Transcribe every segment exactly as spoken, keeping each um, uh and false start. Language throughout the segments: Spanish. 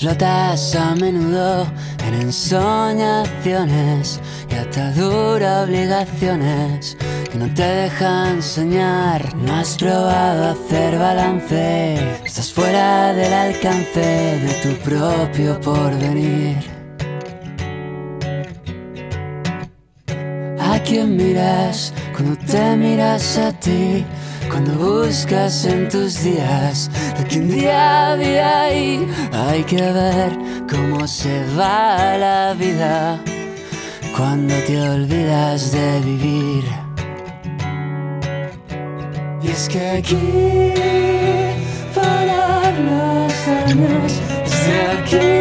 Flotas a menudo en ensoñaciones y ataduras obligaciones que no te dejan soñar. No has probado hacer balance, estás fuera del alcance de tu propio porvenir. ¿A quién miras cuando te miras a ti? Cuando buscas en tus días lo que un día había ahí. Hay que ver cómo se va la vida cuando te olvidas de vivir. Y es que aquí parar los años, desde aquí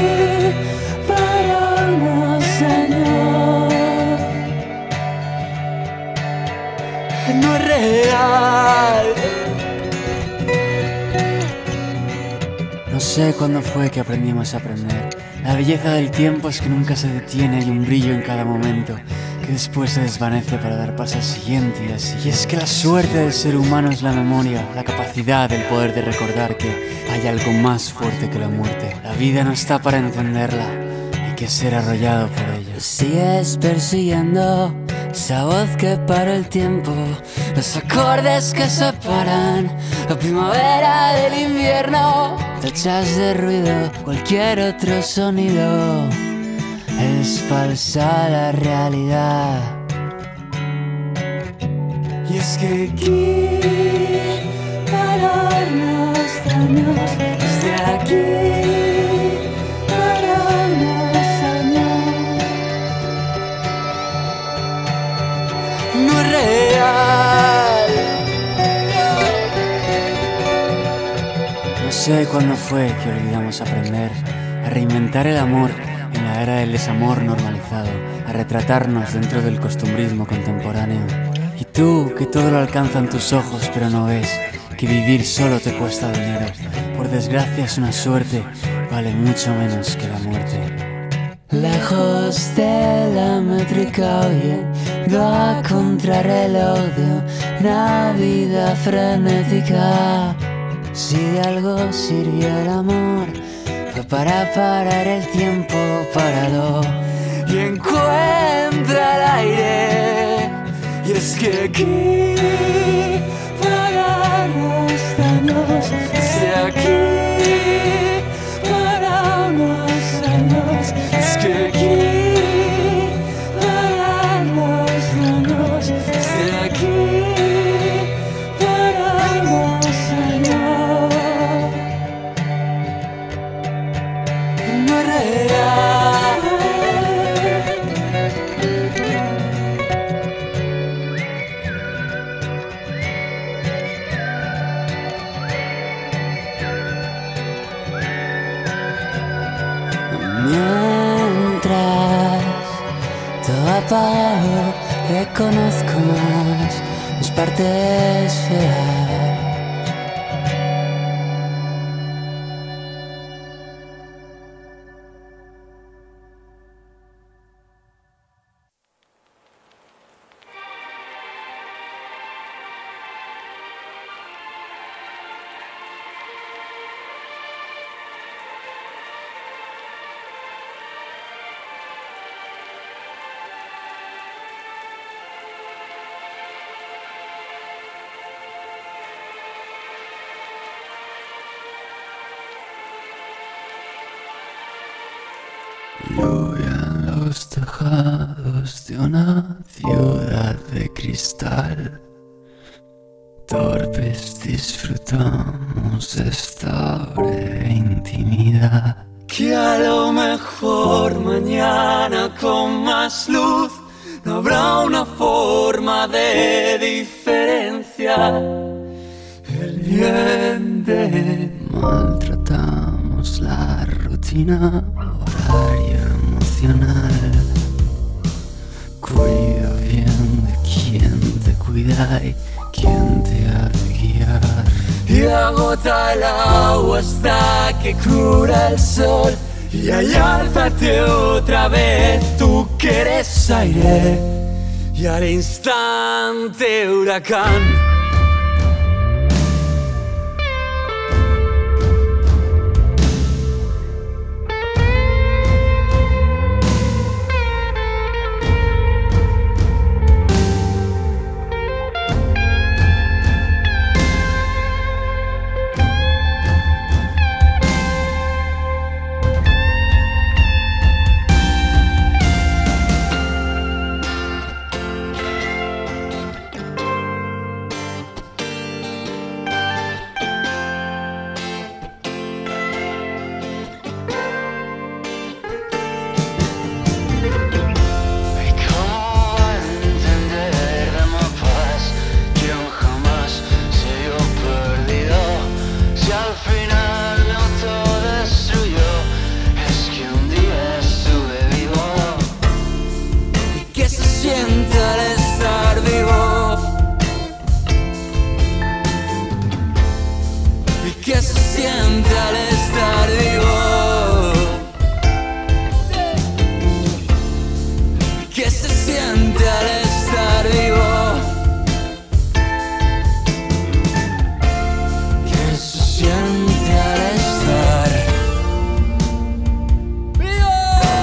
para unos años no es real. No sé cuándo fue que aprendimos a aprender. La belleza del tiempo es que nunca se detiene, hay un brillo en cada momento que después se desvanece para dar paso al siguiente y así. Y es que la suerte del ser humano es la memoria, la capacidad, el poder de recordar que hay algo más fuerte que la muerte. La vida no está para entenderla, hay que ser arrollado por ella. Sigues persiguiendo esa voz que para el tiempo, los acordes que separan la primavera del invierno. Tachas de ruido cualquier otro sonido, es falsa la realidad. Y es que aquí parar los años, desde aquí para unos años no es real. No sé cuándo fue que olvidamos aprender a reinventar el amor en la era del desamor normalizado, a retratarnos dentro del costumbrismo contemporáneo. Y tú, que todo lo alcanza en tus ojos, pero no ves que vivir solo te cuesta dinero. Por desgracia es una suerte, vale mucho menos que la muerte. Lejos de la métrica, oyendo a contrarreloj de una vida frenética. Si de algo sirvió el amor, fue para parar el tiempo parado y encuentra el aire. Y es que aquí para los años, desde aquí para unos años. Es que aquí para los años, desde aquí para unos años no es real. Mientras todo apago, reconozco más mis partes feas. Lluvia en los tejados de una ciudad de cristal. Torpes disfrutamos esta breve intimidad. Que a lo mejor mañana con más luz no habrá una forma de diferenciar el bien de. Maltratamos la rutina, horario emocional. Cuida bien de quien te cuida y quien te ha de guiar. Y agota el agua hasta que cura el sol. Y ahí álzate otra vez, tú que eres aire. Y al instante huracán. se siente al estar vivo, y qué se siente al estar vivo, qué se siente al estar vivo, qué se siente al estar vivo.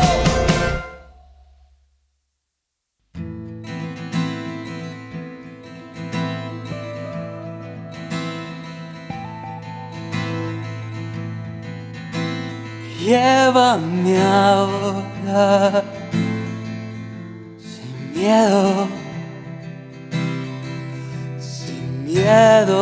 Llévame ahora sin miedo, sin miedo,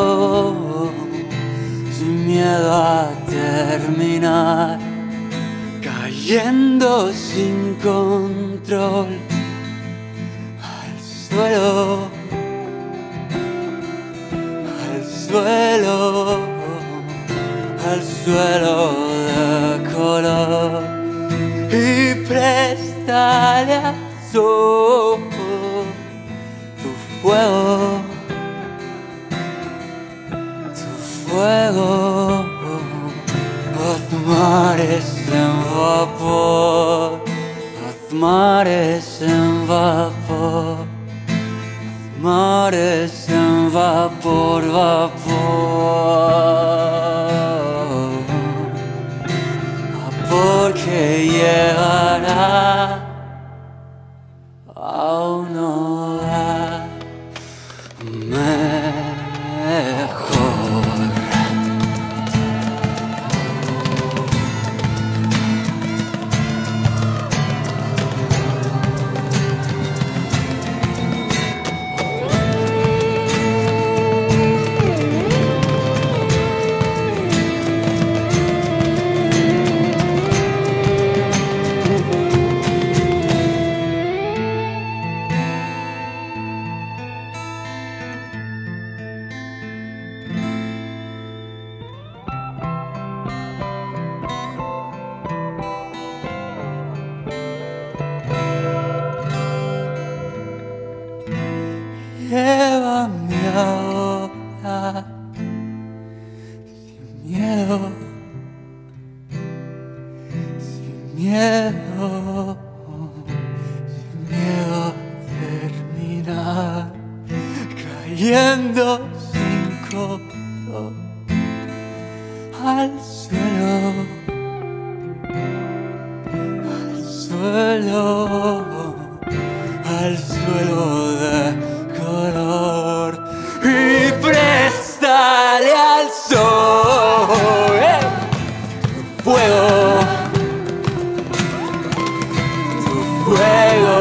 sin miedo a terminar, cayendo sin control al suelo, al suelo, al suelo de color, y préstale al sol tu fuego, tu fuego, haz mares en vapor, haz mares en vapor, haz mares en vapor, vapor. Porque llegará a un hogar mejor. Llévame ahora sin miedo, sin miedo, sin miedo a terminar, cayendo sin control al suelo, al suelo, al suelo de color, y préstale al sol eh, tu fuego, tu fuego,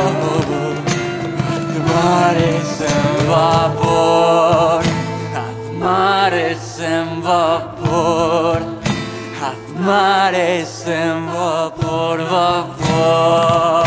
haz mares en vapor, haz mares en vapor, haz mares en vapor, vapor.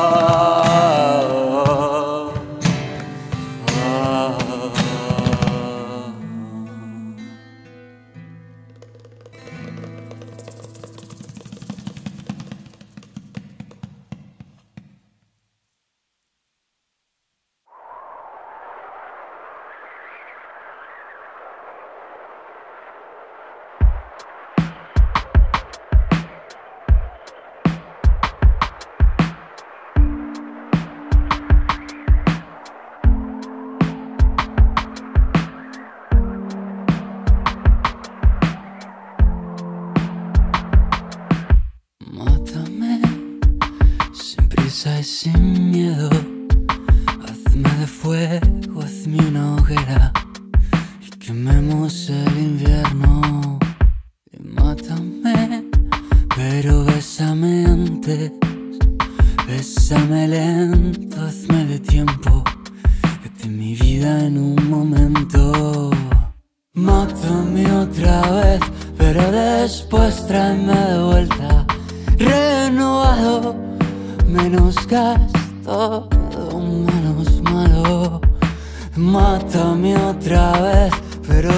Y sin miedo, hazme de fuego, hazme una hoguera y quememos el invierno. Y mátame, pero bésame antes, bésame lento, hazme de tiempo, de mi vida en un momento. Mátame otra vez, pero después tráeme de vuelta, renovado, menos gasto, menos malo. Mátame otra vez, pero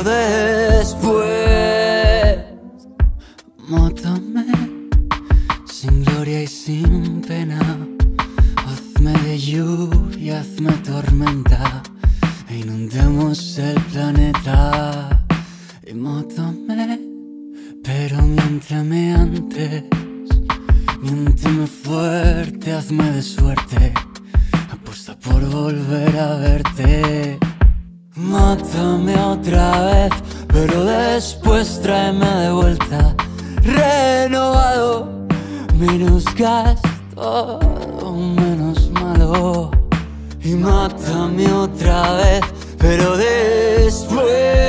después mátame sin gloria y sin pena. Hazme de lluvia lluvia, hazme tormenta e inundemos el planeta. Y mátame, pero miénteme antes. Miénteme fuerte, hazme de suerte. Apuesta por volver a verte. Mátame otra vez, pero después tráeme de vuelta. Renovado, menos gasto, menos malo. Y mátame otra vez, pero después.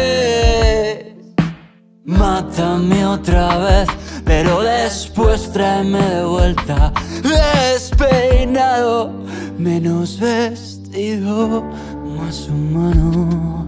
Mátame otra vez, pero después tráeme de vuelta. Despeinado, menos vestido, más humano.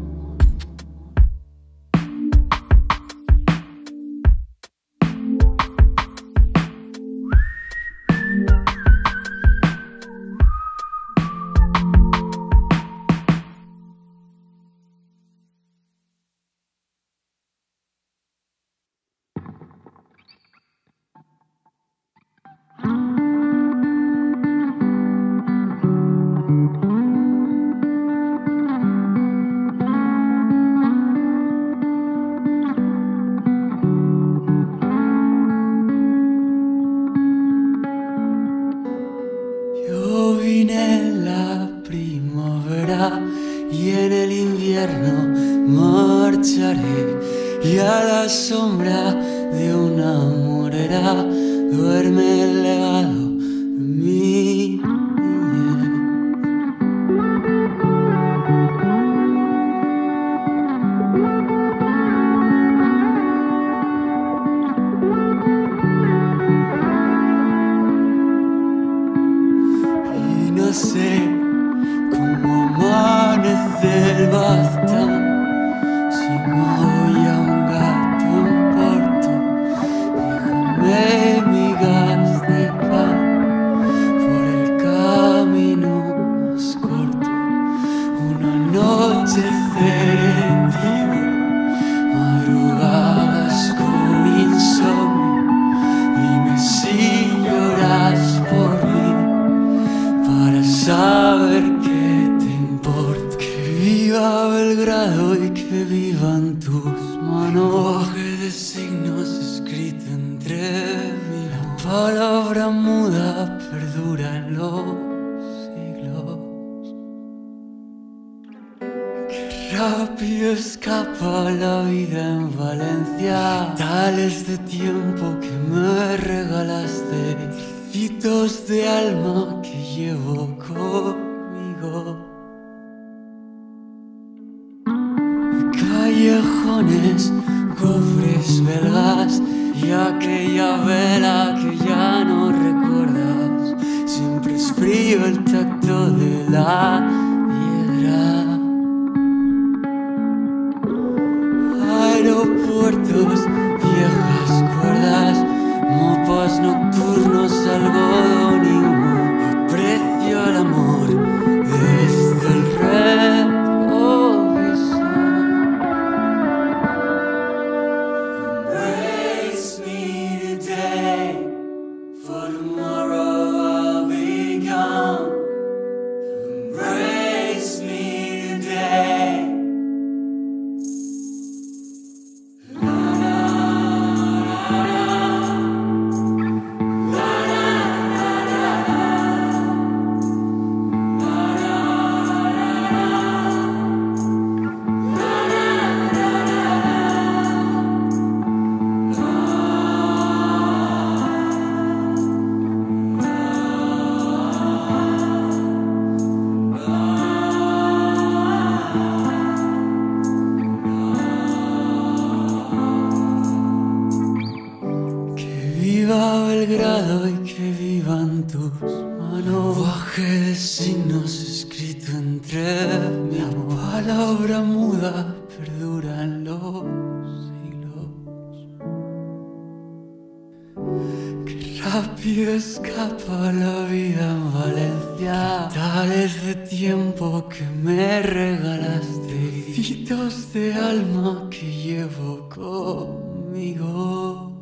Yo vine en la primavera y en el invierno marcharé, y a la sombra de una morera duerme el legado de mi niñez. Y no sé cómo amanece el Baztán, si voy a un gato en Porto. Déjame migas de pan por el camino más corto. Un anochecer en Tíbaro, madrugadas con insomnio. Dime si lloras por mí, para saber qué te importa. Que viva Belgrado y que vivan tus manos. Lenguaje de signos escrito entre mí. La palabra muda perdura en los siglos. Qué rápido escapa la vida en Valencia. Tales de tiempo que me regalaste, trocitos de alma que llevo conmigo. Callejones, cofres belgas y aquella vela que ya no recuerdas. Siempre es frío el tacto de la piedra. Aeropuertos, viejas cuerdas, mapas nocturnos, algodón y humo. Aprecio el amor desde el retrovisor. Embrace me today, for tomorrow I'll be gone. Embrace me today. Viva Belgrado y que vivan tus manos. Lenguaje de signos escrito entre mí. La palabra muda perdura en los siglos. Qué rápido escapa la vida en Valencia. Tales de tiempo que me regalaste, trocitos de alma que llevo conmigo.